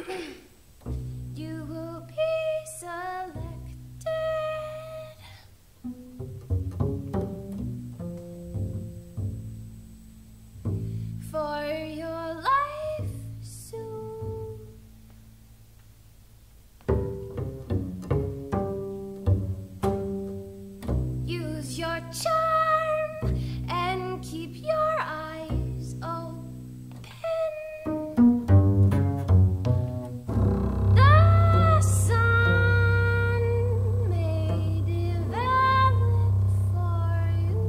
You will be selected for your life soon. Use your charm and keep your eyes open. The sun may develop for you.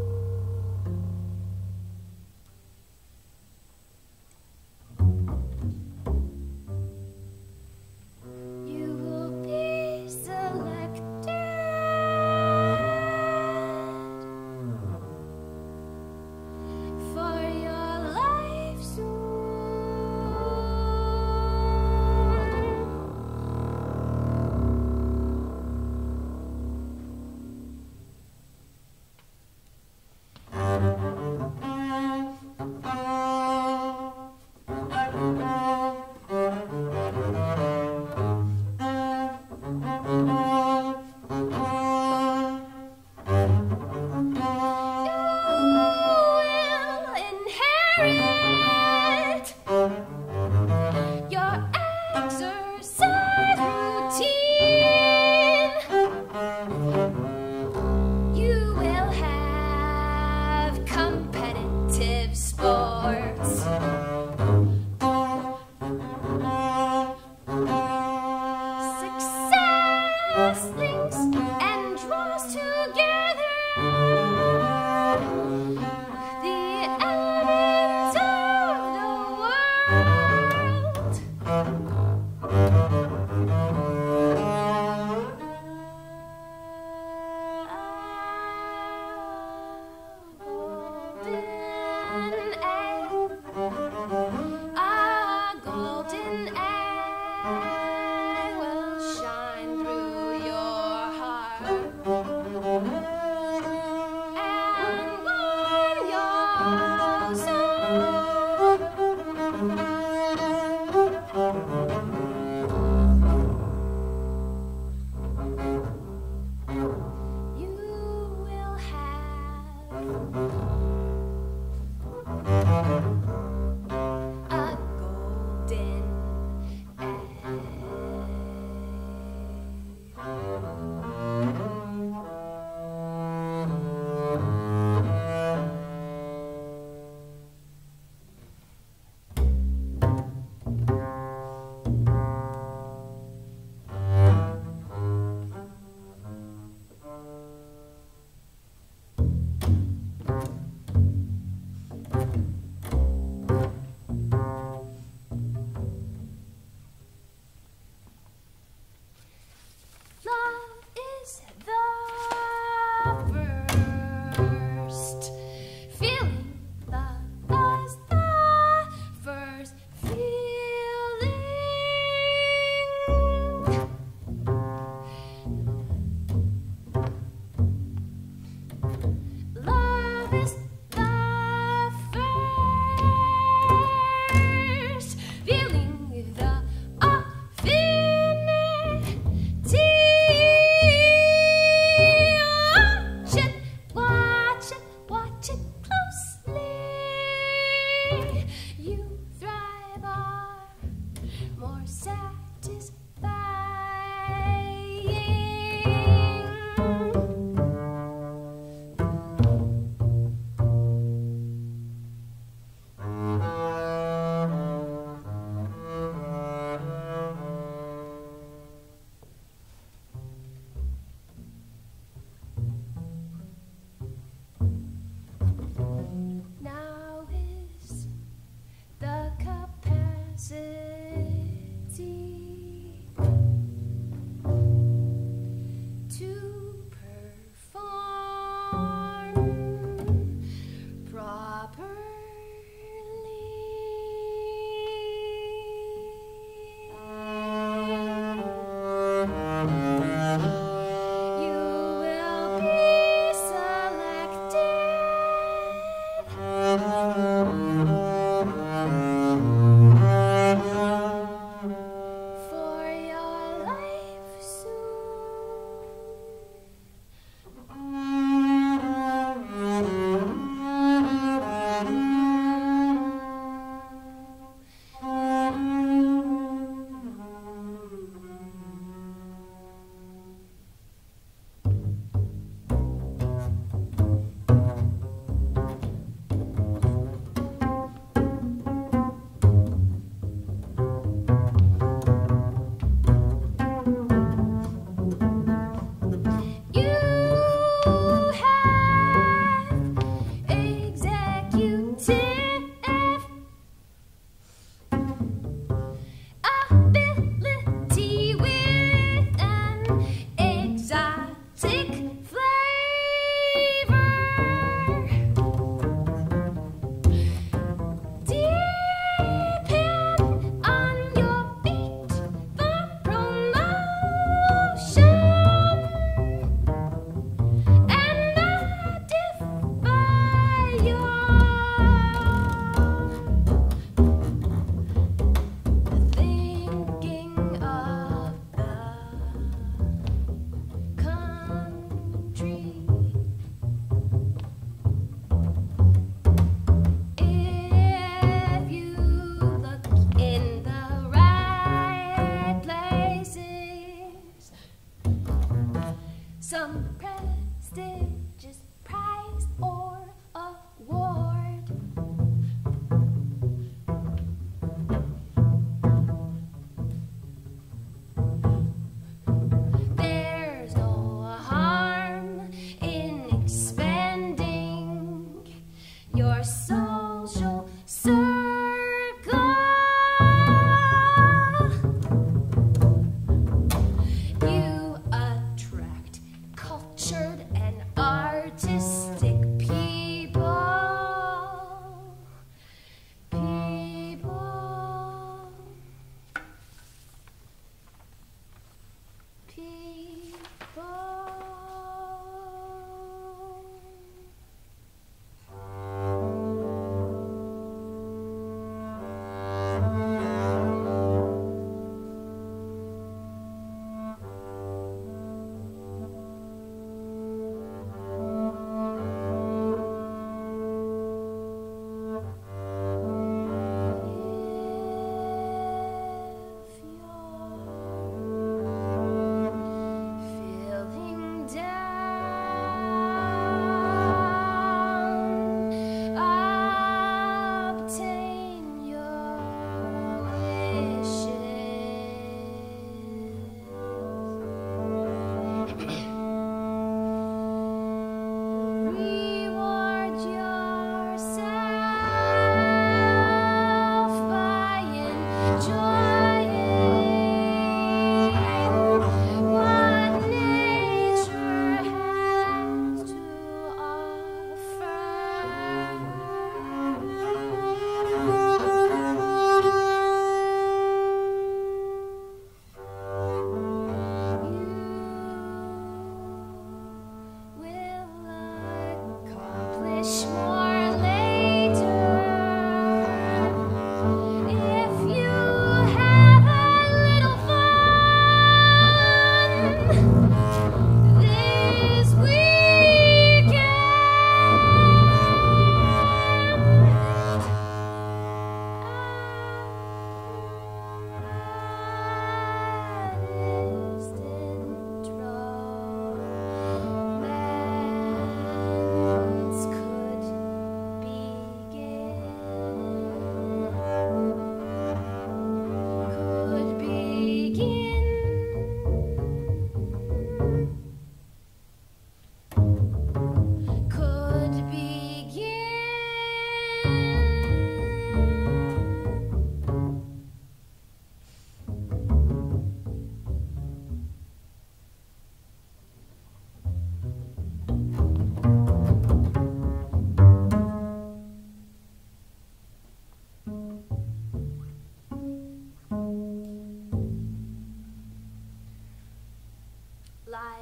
You will be selected for your life soon. Inherit your exercise routine. You will have competitive sports. Success links and draws together the elements of the world. A golden egg will shine through your heart and warm your soul. You will have a golden Love is the first feeling. Love is the first feeling. Love is the first feeling. The affinity. Watch it closely. You thrive are more Now is the capacity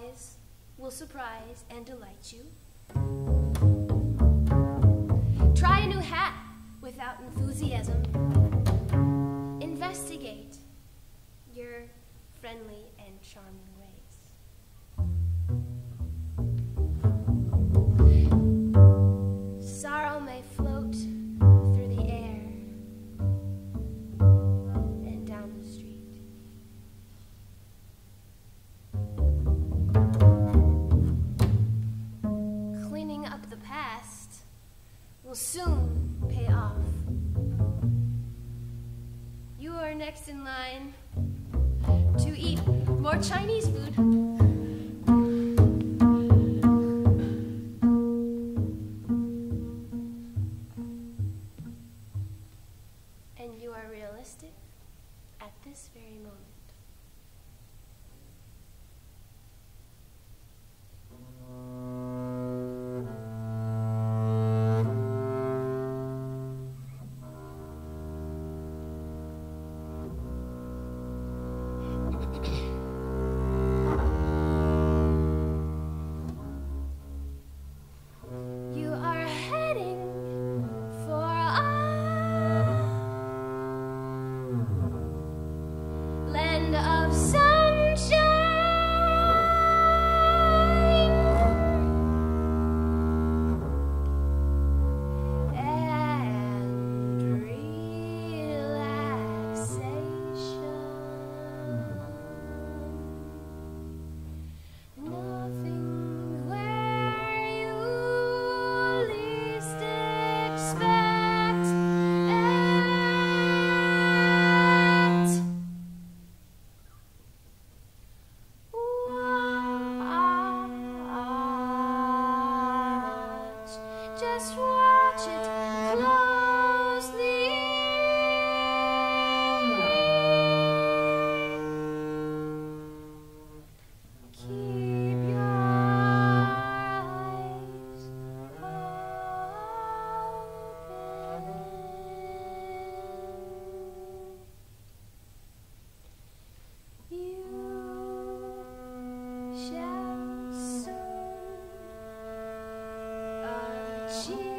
eyes will surprise and delight you. Try a new hat without enthusiasm. Investigate your friendly and charming ways. Sorrow may float through the air and down the street. Cleaning up the past will soon pay off. You are next in line to eat more Chinese food. And you are realistic at this very moment. You are heading for a land of sunshine and relaxation. Nothing where you least expect it. Watch, just watch it closely. Keep your eyes open. You shall soon achieve